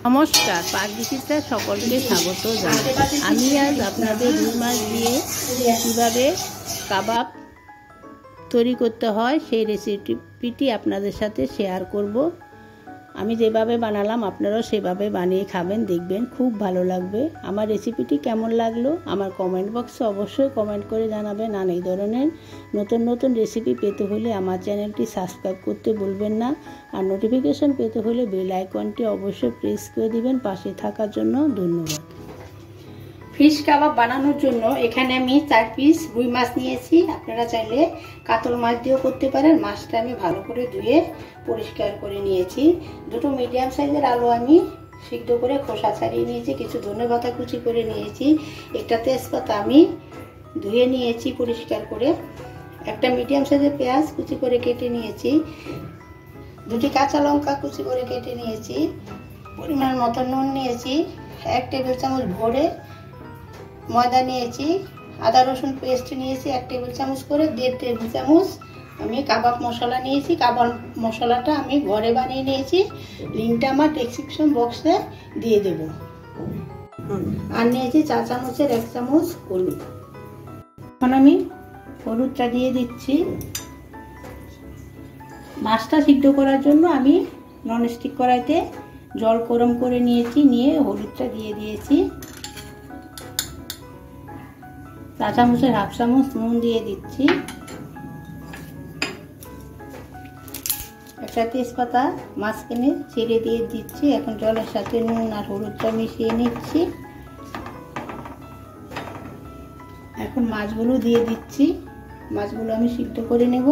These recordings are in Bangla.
নমস্কার, পাকবিচিত্রায় সকলকে স্বাগত জানাই। আমি আজ আপনাদের রুই মাছ দিয়ে কীভাবে কাবাব তৈরি করতে হয় সেই রেসিপিটি আপনাদের সাথে শেয়ার করব। আমি যেভাবে বানালাম আপনারাও সেভাবে বানিয়ে খাবেন, দেখবেন খুব ভালো লাগবে। আমার রেসিপিটি কেমন লাগলো আমার কমেন্ট বক্সে অবশ্যই কমেন্ট করে জানাবেন। আর এই ধরনের নতুন নতুন রেসিপি পেতে হলে আমার চ্যানেলটি সাবস্ক্রাইব করতে ভুলবেন না। আর নোটিফিকেশন পেতে হলে বেল আইকনটি অবশ্যই প্রেস করে দিবেন। পাশে থাকার জন্য ধন্যবাদ। ফিশ কাবাব বানানোর জন্য এখানে আমি 4 পিস রুই মাছ নিয়েছি। আপনারা চাইলে কাতল মাছ দিয়েও করতে পারেন। মাছটা আমি ভালো করে ধুয়ে পরিষ্কার করে নিয়েছি। দুটো মিডিয়াম সাইজের আলু আমি সিদ্ধ করে খোসা ছাড়িয়ে নিয়েছি। কিছু ধনেপাতা কুচি করে নিয়েছি। একটা তেজপাতা আমি ধুয়ে নিয়েছি পরিষ্কার করে। একটা মিডিয়াম সাইজের পেঁয়াজ কুচি করে কেটে নিয়েছি। দুটি কাঁচা লঙ্কা কুচি করে কেটে নিয়েছি। পরিমাণ মতো নুন নিয়েছি। 1 টেবিল চামচ ভরে ময়দা নিয়েছি। আদা রসুন পেস্ট নিয়েছি 1 টেবিল চামচ করে। 1.5 টেবিল চামচ আমি কাবাব মশলা নিয়েছি। কাবাব মশলাটা আমি ঘরে বানিয়ে নিয়েছি। লিঙ্কটা আমার ডেসক্রিপশন বক্সে দিয়ে দেব। আর নিয়েছি 4 চামচের 1 চামচ হলুদ। এখন আমি হলুদটা দিয়ে দিচ্ছি। মাছটা সিদ্ধ করার জন্য আমি ননস্টিক কড়াইতে জল গরম করে নিয়েছি। নিয়ে হলুদটা দিয়ে দিয়েছি। 4 চামচের 1/2 চামচ নুন দিয়ে দিচ্ছি। একটা তেজপাতা মাঝখানে ছেড়ে দিয়ে দিচ্ছি। এখন জলের সাথে নুন আর হলুদটা মিশিয়ে নিচ্ছি। এখন মাছগুলো দিয়ে দিচ্ছি। মাছগুলো আমি সিদ্ধ করে নেব।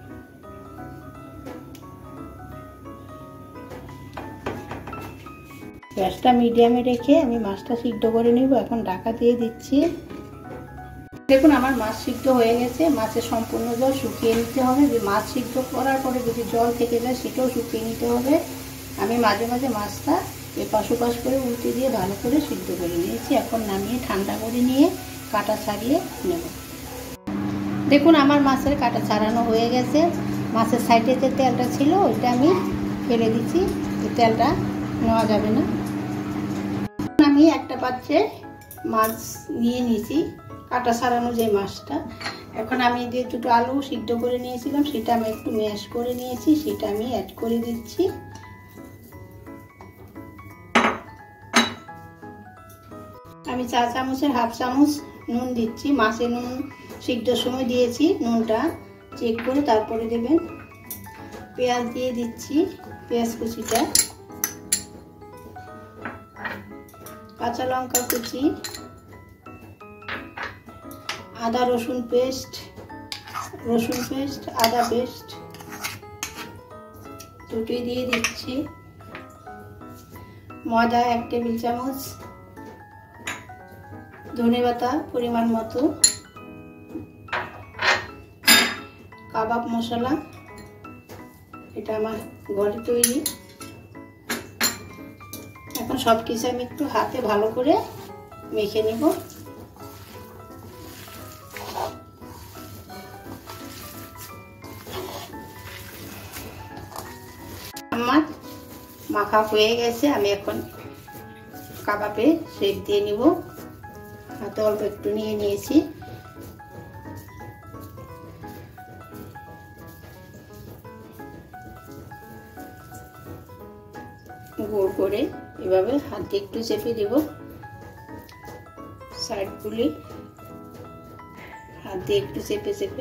গ্যাসটা মিডিয়ামে রেখে আমি মাছটা সিদ্ধ করে নেব। এখন ঢাকা দিয়ে দিচ্ছি। দেখুন আমার মাছ সিদ্ধ হয়ে গেছে। মাছের সম্পূর্ণ জল শুকিয়ে নিতে হবে। যে মাছ সিদ্ধ করার পরে যদি জল থেকে যায় সেটাও শুকিয়ে নিতে হবে। আমি মাঝে মাঝে মাছটা এপাশ ওপাশ করে উল্টে দিয়ে ভালো করে সিদ্ধ করে নিয়েছি। এখন নামিয়ে ঠান্ডা করে নিয়ে কাটা ছাড়িয়ে নেব। দেখুন আমার মাছের কাটা ছাড়ানো হয়ে গেছে। মাছের সাইডে যে তেলটা ছিল ওইটা আমি ফেলে দিচ্ছি। এই তেলটা নেওয়া যাবে না। আমি একটা পাত্রে মাছ নিয়ে নিয়েছি, কাটা ছাড়ানো যে মাছটা। এখন আমি যে দুটো আলু সিদ্ধ করে নিয়েছিলাম সেটা আমি একটু ম্যাশ করে নিয়েছি, সেটা আমি অ্যাড করে দিচ্ছি। আমি 4 চামচের 1/2 চামচ নুন দিচ্ছি। মাছে নুন সিদ্ধর সময় দিয়েছি, নুনটা চেক করে তারপরে দেবেন। পেঁয়াজ দিয়ে দিচ্ছি, পেঁয়াজ কুচিটা। কাঁচা লঙ্কা কুচি, আদা রসুন পেস্ট, আদা পেস্ট দুটোই দিয়ে দিচ্ছি। ময়দা 1 টেবিল চামচ, ধনেপাতা পরিমাণ মতো, কাবাব মশলা এটা আমার ঘরে তৈরি। এখন সব কিছু আমি একটু হাতে ভালো করে মেখে নেব। আমার মাখা হয়ে গেছে। আমি এখন কাবাবে শেপ দিয়ে নিব। হাতে অল্প একটু নিয়ে নিয়েছি। গোল করে এভাবে হাত দিয়ে একটু চেপে দেব। সাইডগুলি হাত দিয়ে একটু চেপে চেপে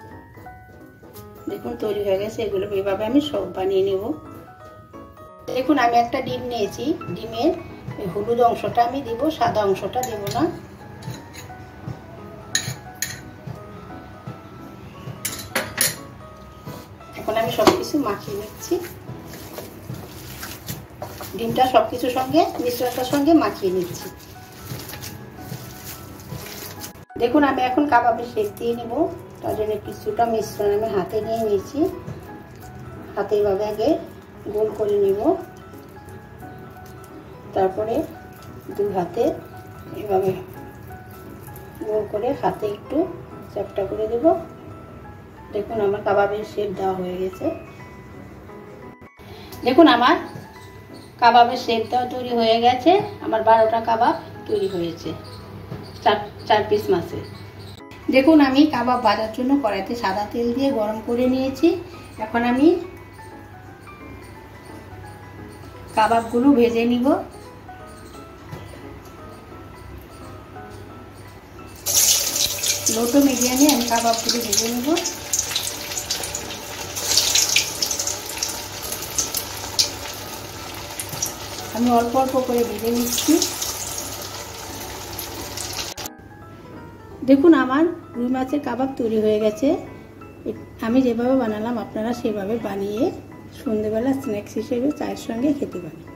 দেখুন তৈরি হয়ে গেছে। এগুলো এভাবে আমি সব বানিয়ে নেব। দেখুন আমি একটা ডিম নিয়েছি। ডিমের হলুদ অংশটা আমি দিব, সাদা অংশটা দেব না। এখন আমি সবকিছু মাখিয়ে নিচ্ছি। ডিমটা সবকিছুর সঙ্গে মিশ্রণটার সঙ্গে মাখিয়ে নিচ্ছি। দেখুন আমি এখন কাবাবের শেপ দিয়ে নেব। তার জন্য কিছুটা মিশ্রণ আমি হাতে নিয়ে নিয়েছি। হাতে এভাবে আগে গোল করে নেব। তারপরে 2 হাতে এভাবে গোল করে হাতে একটু চ্যাপটা করে দেব। দেখুন আমার কাবাবের শেপ দেওয়া হয়ে গেছে। দেখুন আমার কাবাবের শেপটাও তৈরি হয়ে গেছে। আমার 12টা কাবাব তৈরি হয়েছে 4 পিস মাছে। দেখুন আমি কাবাব ভাজার জন্য কড়াইতে সাদা তেল দিয়ে গরম করে নিয়েছি। এখন আমি কাবাবগুলো ভেজে নিব। লো টু মিডিয়ামে আমি কাবাবগুলো ভেজে নেব। আমি অল্প অল্প করে ভেজে নিচ্ছি। দেখুন আমার রুই মাছের কাবাব তৈরি হয়ে গেছে। আমি যেভাবে বানালাম আপনারা সেভাবে বানিয়ে সন্ধ্যেবেলা স্ন্যাক্স হিসেবে চায়ের সঙ্গে খেতে পারেন।